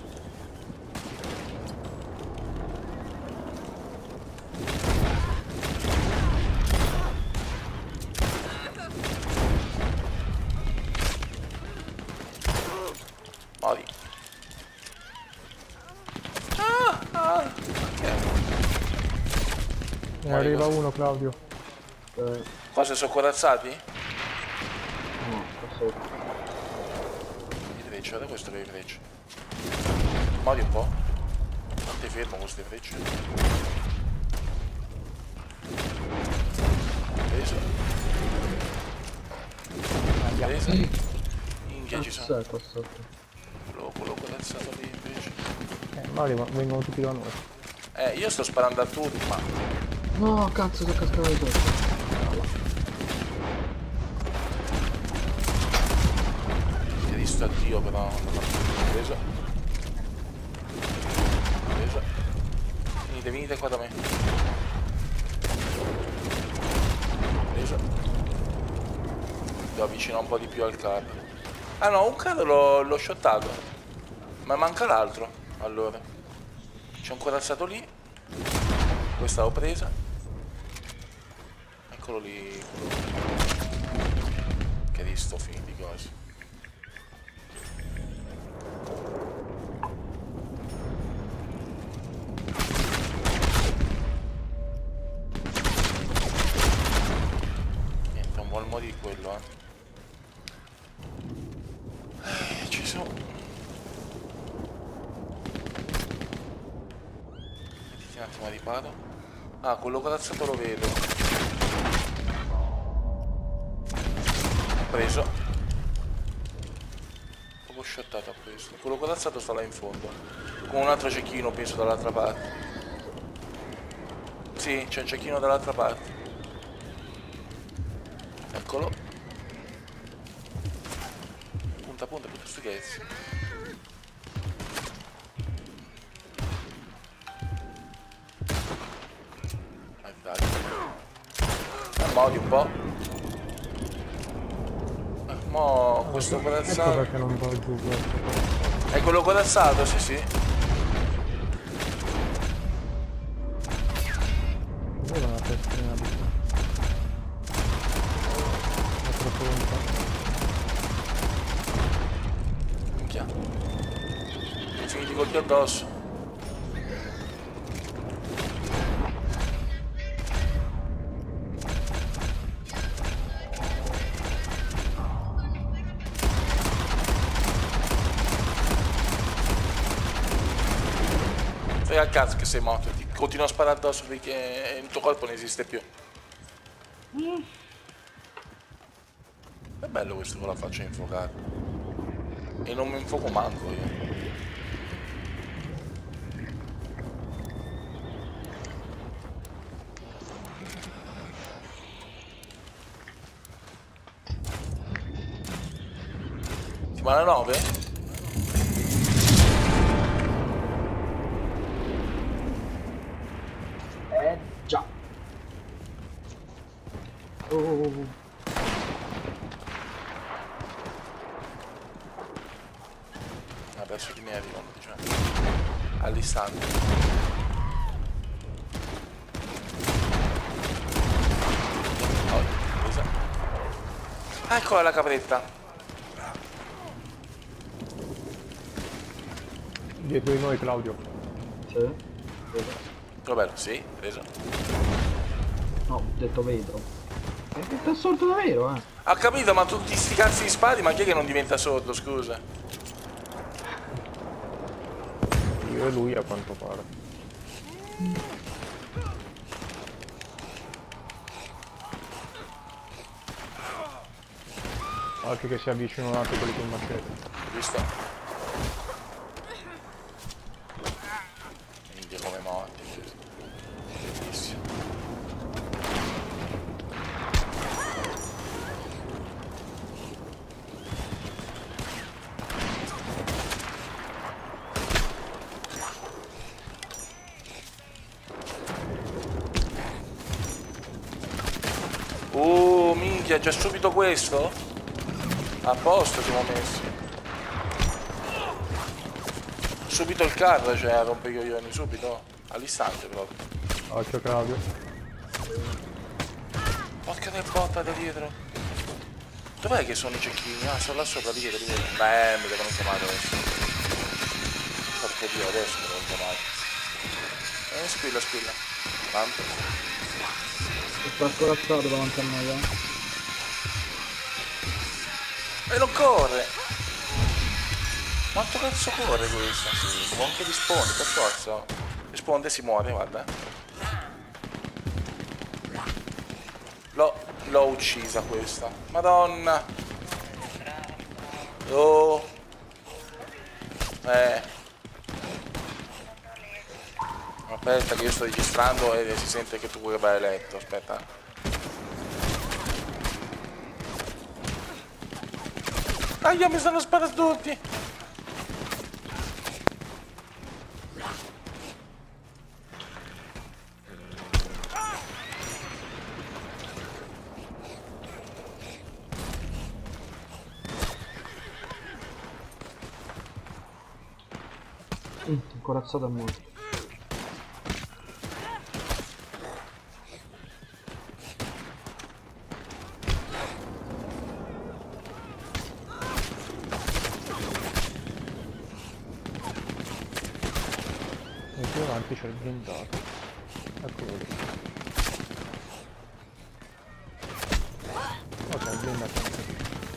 Mori. Ah, ah, ok. Ne arriva uno, Claudio. Eh, Cosa sono corazzati? no, forse sotto. I frecce, guarda questo che è i frecce. Muori un po'. Non ti fermo con queste frecce. Preso. Preso. Minchia ci sono. Qua sotto. Quello, quello corazzato lì invece. Eh, Mario, vengono tutti da noi. Eh, io sto sparando a tutti, ma... No, cazzo, sono cascato di sotto. Si è visto addio, però non l'ho preso. Preso. Venite, venite qua da me. Preso. Devo avvicinare un po' di più al carro. Ah no, un carro l'ho shottato. Ma manca l'altro, allora. C'è un corazzato lì. Questa l'ho presa. Eccolo lì. Che di sto film di cose. Niente, un buon modo di quello, eh. eh ci sono. Mettiti un attimo a riparo. Ah, quello corazzato lo vedo. Preso. Proprio shottato a questo. Quello corazzato sta là in fondo. Con un altro cecchino penso dall'altra parte. Sì, c'è un cecchino dall'altra parte. Eccolo. Punta punta, punta sti cazzi. Modi un po'. Eh, mo questo corazzato. Ecco perché non va giù questo. È quello corazzato, sì sì. Dove una testrina di qua? È troppo lontano. Minchia. Finiti colpi addosso. Fai al cazzo che sei morto, ti continuo a sparare addosso perché il tuo corpo non esiste più. Mm. È bello questo con la faccia infuocata. E non mi infuoco manco io. Settimana nove? Eh già. Oh. Adesso che mi arrivano, cioè, all'istante. Oh, presa. Ah, eccola la capretta. Dietro di noi, Claudio. Sì. Roberto, sì, preso. No, ho detto vedo. È è sordo davvero, eh. Ha capito, ma tutti sti cazzi di spari, ma chi è che non diventa sordo, scusa? Io e lui a quanto pare. Altri che si avvicinano anche quelli con macete. Visto? Minchia come morti. Bellissimo. Uh, minchia, già subito questo? A posto siamo messi. Subito il carro, cioè a rompere i coglioni, subito. All'istante proprio. Occhio Claudio. Porca del botta da dietro. Dov'è che sono i cecchini? Ah, sono là sopra, di dietro, di dietro. Beh, mi devono chiamare adesso. Porca Dio, adesso mi devono chiamare. Eh, squilla, squilla. Tanto. Sta scorazzato davanti a noi, eh. E non corre! Quanto cazzo corre questo? Sì, può anche risponde, per forza. Risponde e si muore, guarda. L'ho uccisa questa. Madonna! Oh! Eh! Aspetta che io sto registrando e si sente che tu pure vai a letto, aspetta. Aia, mi stanno sparando tutti! Mm, corazzato è morto. E più avanti c'è il blindato. Eccolo lì. Ok, il blindato anche lì.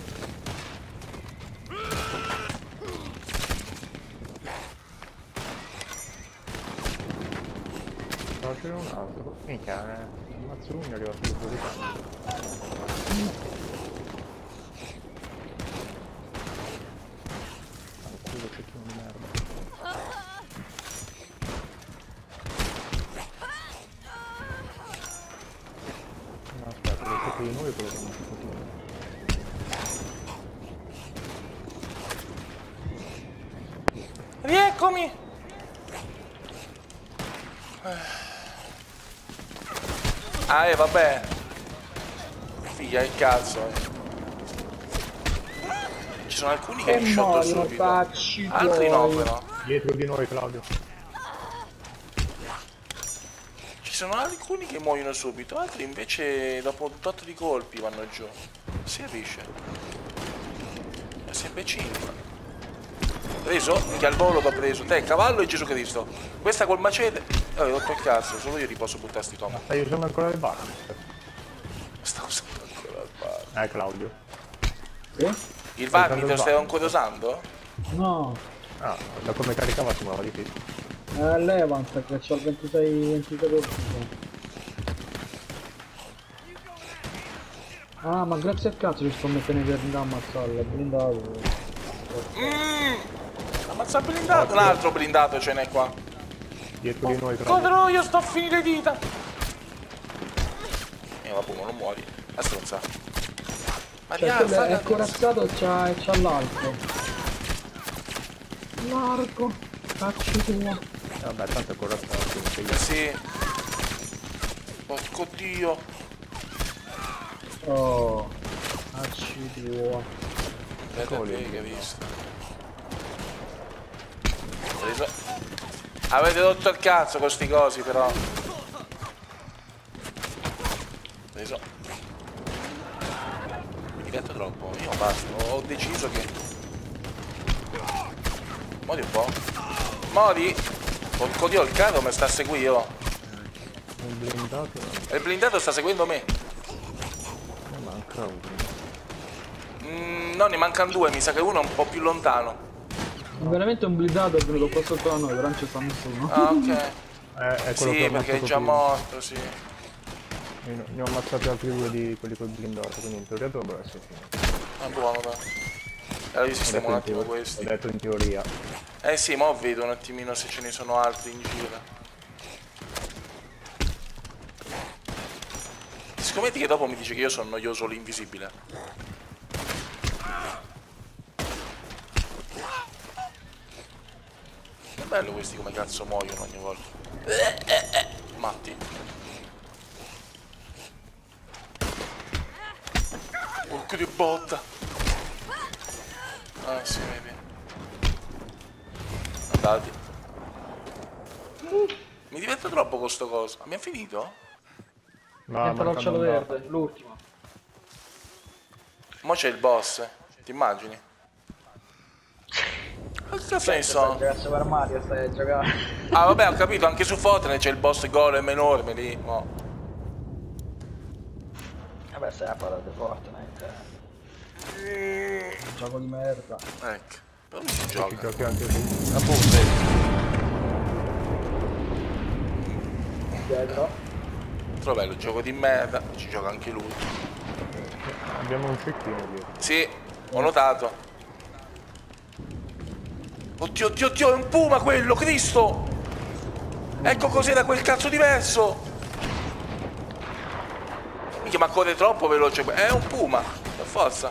C'è un altro. Minchia, eh. Il mazzolugno è arrivato più di tanto. Al culo c'è chi di merda. No, aspetta, quello che di noi è quello che non si può. Rieccomi! Ah, eh, vabbè. Figlia che cazzo, eh. Ci sono alcuni che mi shotto subito. Altri no, però. Dietro di noi, Claudio. Ci sono alcuni che muoiono subito, altri invece dopo un tot di colpi vanno giù. Si capisce. È sempre cinque. Preso? Che al volo l'ho preso. Te, cavallo e Gesù Cristo. Questa col macete. Oh, hai rotto il cazzo, solo io ti posso buttare sti tomi. Stai usando ancora le barre? Sto usando ancora il bar. Eh, Claudio. Sì? Il Varmi te lo stai ancora usando? No. Ah, da come caricava si muoveva di più. Eh, Levant, che c'ho il ventisei ventisei colpi. Ah, ma grazie al cazzo ci sto mettendo per da ammazzarlo, è blindato. Mmm! Ammazza il blindato! Un altro blindato ce n'è qua. Dietro di noi, Claudio. Codro, io sto a finire le dita! E eh, vabbè, ma non muori. La stronza. Ma Cioè, quello è corazzato e c'ha, c'ha l'arco. L'arco. Caccio tua. Eh, vabbè, tanto è corazzato. Eh sì. Porco dio. Oh. Caccio tua. Vedete lì che hai visto. Preso. Avete rotto il cazzo con sti cosi però. Preso. Mi diverto troppo. Io basta. Ho deciso che. Mori un po'. Mori. Porco dio, il carro mi sta a seguire. Il blindato. Il blindato sta seguendo me. Ne manca uno. Mm, no, ne mancano due, mi sa che uno è un po' più lontano. Veramente un blindato è venuto qua sotto a noi, però non ci sta nessuno. Ah, ok. Eh, è quello Sì, che ho perché è già prima. morto, sì. Ne ne ho ammazzati altri due di quelli col blindato, quindi in teoria dovrebbero essere finiti. Ah, buono, dai. Allora io Ho sistemo un detto in attimo teoria- questi. Ho detto in teoria. Eh sì, ma vedo un attimino se ce ne sono altri in giro. Scommetti che dopo mi dice che io sono noioso l'invisibile. È bello questi come cazzo muoiono ogni volta. Eh, eh, eh. Matti. Porco di botta. Ah sì, vedi. Andati. Mi diventa troppo con sto coso. Abbiamo finito? Ma È però il cielo verde, l'ultimo. Mo c'è il boss, ti immagini? Che cazzo ne so? Stai a Super Mario, stai a giocare. Ah vabbè, ho capito, anche su Fortnite c'è il boss golem enorme lì. Mo. Vabbè, stai a parlare di Fortnite. Gioco di merda. Ecco, però non si Ci gioca. giochi anche tu. Appunto. Dietro. Troppo bello, gioco di merda, ci gioca anche lui. Abbiamo un cecchino dietro. Sì, ho notato. Oddio, oddio, oddio, è un puma quello, Cristo! Ecco cos'era quel cazzo diverso! Minchia, ma corre troppo veloce. È un puma, per forza.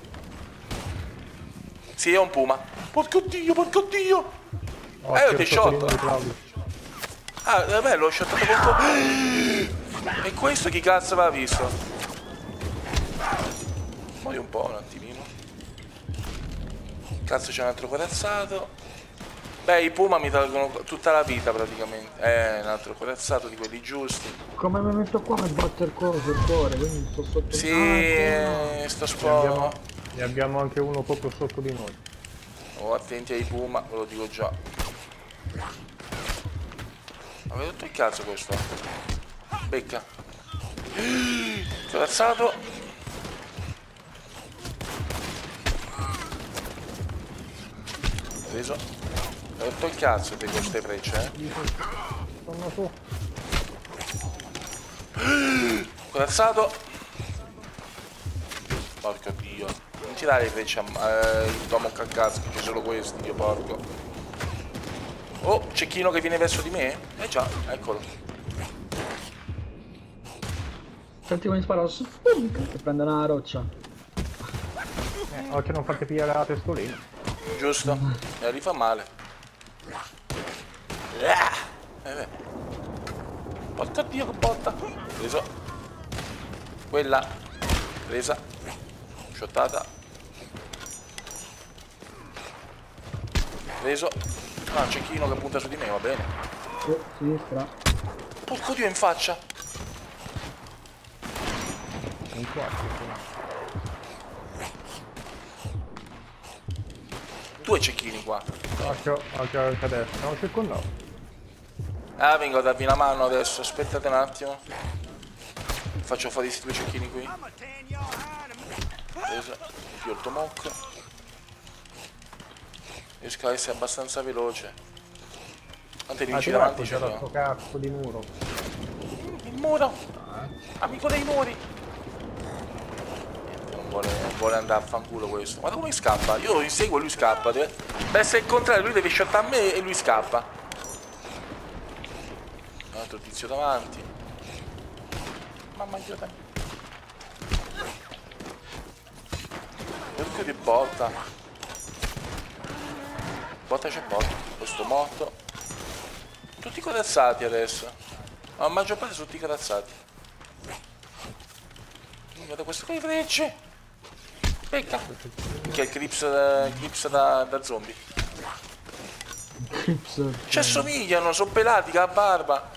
Sì, è un puma. Porco dio, porco dio! Oh, eh, io ti sottolineo shot. di Claudio. Ah, vabbè, l'ho shottato con... E questo chi cazzo aveva visto? Muoio un po', un attimino. Cazzo, c'è un altro corazzato. Beh, i puma mi tolgono tutta la vita praticamente. Eh, un altro corazzato di quelli giusti. Come mi metto qua mi batte il coso, il cuore, quindi sto sotto. Sì, Ah, eh, sto Ne spo... abbiamo, ne abbiamo anche uno proprio sotto di noi. Oh, attenti ai puma, ve lo dico già. Avete tutto il cazzo questo? Becca. Corazzato. Preso. Ho rotto il cazzo di queste frecce, eh. Sono su. Corazzato. Porco dio. Non tirare le frecce a eh, il tomo a cazzo, perché solo questi, dio porco. Oh, cecchino che viene verso di me? Eh già, eccolo. Senti come sparo su. Che prende una roccia. Eh, occhio non fate pigliare la testolina. Giusto? E li fa male. Ah! Eh beh. Porca dio che botta. Preso. Quella. Presa. Shottata. Preso. Ah, un cecchino che punta su di me, va bene. Oh, sinistra. Porco dio in faccia. Un quarto. Due cecchini qua. Occhio, occhio anche adesso. Stiamo circondando. Ah, vengo a darvi una mano adesso. Aspettate un attimo. Faccio fuori questi due cecchini qui. Preso. Io il tomocco. Riesco a essere abbastanza veloce. Quanti nemici davanti ce c'era l'ho? sto cazzo di muro. Il muro! Amico dei muri! Niente, non vuole, non vuole andare a fanculo questo. Guarda come scappa. Io lo inseguo e lui scappa. Deve, deve essere il contrario, lui deve shottare a me e lui scappa. Un altro tizio davanti. Mamma mia. Porco di botta. Botta c'è botta. Questo morto. Tutti corazzati adesso. Ma la maggior parte sono tutti corazzati. Guarda questo con le frecce. Pecca. Che è il clips, da, clips da, da zombie. Ci assomigliano, sono pelati con la barba.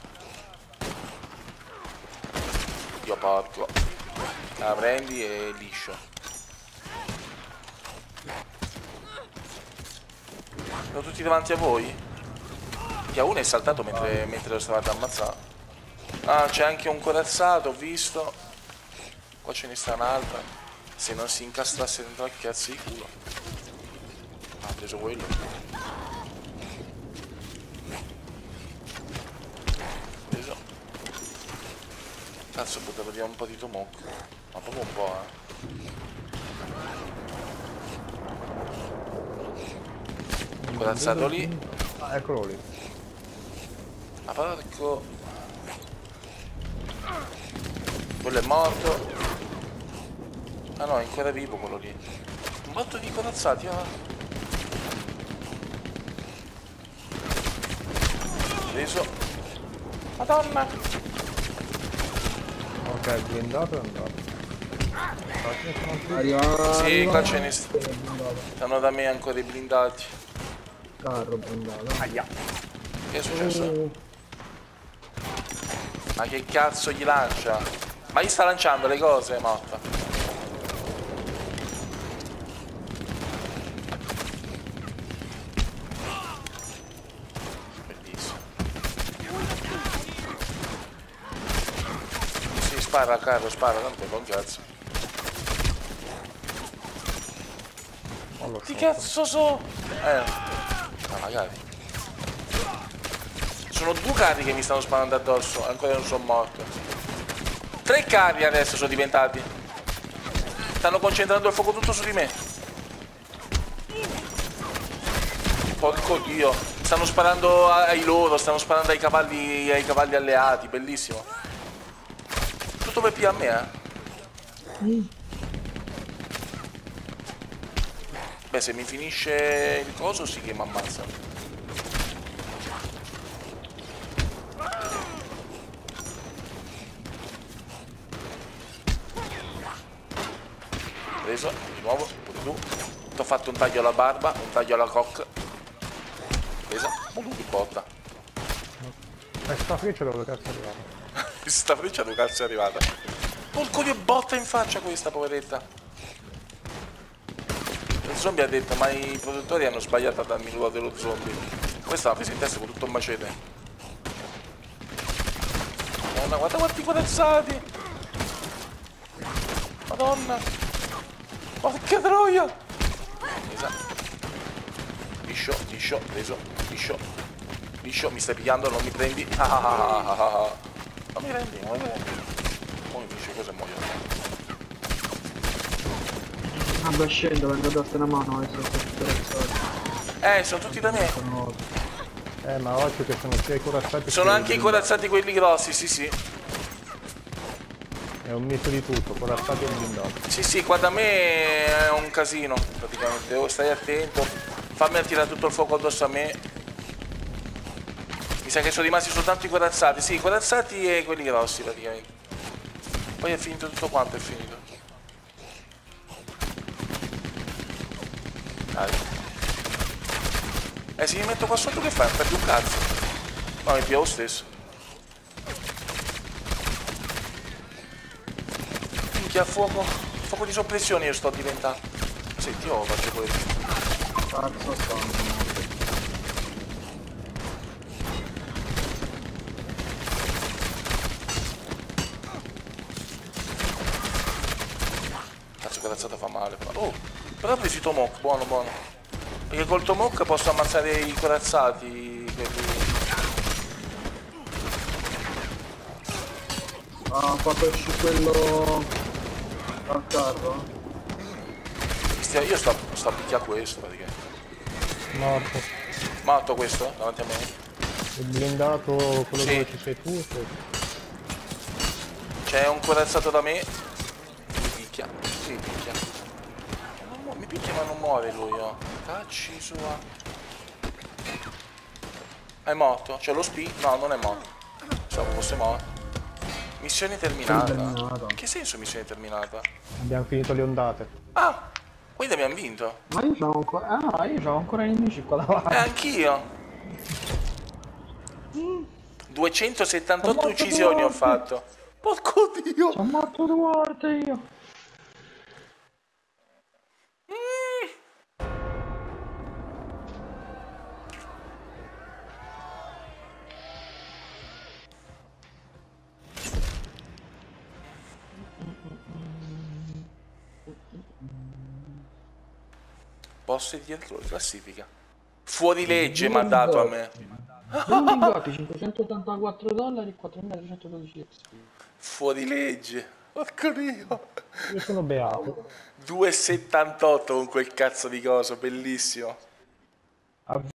Dio porco. La prendi e liscio. Sono tutti davanti a voi? Che uno è saltato mentre, mentre lo stavate ammazzando. Ah, c'è anche un corazzato, ho visto. Qua ce ne sta un'altra. Se non si incastrasse dentro il cazzo di culo. Ah, ha preso quello. Preso. Cazzo, ho buttato via un po' di tomocco. Ma proprio un po', eh. Corazzato lì. Ah, eccolo lì. Ma porco. Quello è morto. Ah no, è ancora vivo quello lì. Un botto di corazzati, ah. Preso. Madonna. Ok, blindato è andato. Arriva. Sì, qua ce ne stanno da me ancora i blindati. Carro blindato. Aia. Che è successo? Ma che cazzo gli lancia? Ma gli sta lanciando le cose, morta. Bellissimo. Si spara, carro, spara, tanto è buon cazzo. Non lo Che so. cazzo so? Eh. Ma magari. Sono due carri che mi stanno sparando addosso, ancora non sono morto. Tre carri adesso sono diventati. Stanno concentrando il fuoco tutto su di me. Porco Dio. Stanno sparando ai loro, stanno sparando ai cavalli, ai cavalli alleati, bellissimo. Tutto per P a me, eh. Beh, se mi finisce il coso sì che mi ammazza. Preso, di nuovo, pure tu. Ti ho fatto un taglio alla barba, un taglio alla coc. Presa, ma tu che botta. E sta freccia dove cazzo è arrivata? Questa freccia dove cazzo è arrivata? Porco di botta in faccia questa poveretta. Il zombie ha detto, ma i produttori hanno sbagliato a darmi l'uovo dello zombie. Questa l'ha presa in testa con tutto un macete. Madonna, guarda quanti corazzati! Madonna! Porca troia! Presa. Liscio, liscio, preso, liscio. Liscio, mi stai pigliando, non mi prendi. Ah, ah, ah, ah, ah. Non mi prendi, non mi prendi. Poi mi dice cosa muoio. Vabbè, scendo, vengo a darti una mano adesso. Eh, sono tutti da me. Eh, ma occhio che sono sia i corazzati. Sono anche i corazzati quelli grossi, sì sì. È un mito di tutto, corazzati e blindato. Sì sì, qua da me è un casino, praticamente. Oh, stai attento. Fammi attirare tutto il fuoco addosso a me. Mi sa che sono rimasti soltanto i corazzati. Sì, i corazzati e quelli grossi, praticamente. Poi è finito tutto quanto, è finito. Dai. Eh, se mi metto qua sotto che fai? Perdi un cazzo. No, mi pia lo stesso. Minchia, fuoco. Fuoco di soppressione io sto diventando. Senti, io faccio questo. Cazzo sto. Cazzo, corazzata fa male. Oh, però ho preso i tomahawk, buono, buono. Perché col tomahawk posso ammazzare i corazzati, quelli... Ah, fatto uscire quello al carro. Stia- Io sto, sto a picchiare questo, praticamente. Morto. Matto questo, davanti a me. Il blindato, quello Sì. dove ci sei tu. Sì. C'è un corazzato da me. Mi picchia. Sì, mi picchia. Non mu- mi picchia ma non muore lui, oh. Cacci sua. È morto? C'è lo spi? No, non è morto. So, fosse morto. Missione terminata. Terminata. Che senso missione terminata? Abbiamo finito le ondate. Ah! Quindi abbiamo vinto. Ma io c'ho ancora. Ah, io c'ho ancora i nemici qua davanti. Eh, anch'io. duecentosettantotto uccisioni ho fatto. Porco Dio. Sono morto due volte io. Boss dietro classifica. Fuori legge mi ha dato a me. Due lingotti, cinquecentottantaquattro dollari e quattromilatrecentododici X P. Fuori legge. Porco Dio. Io sono beato. due e settantotto con quel cazzo di coso, bellissimo.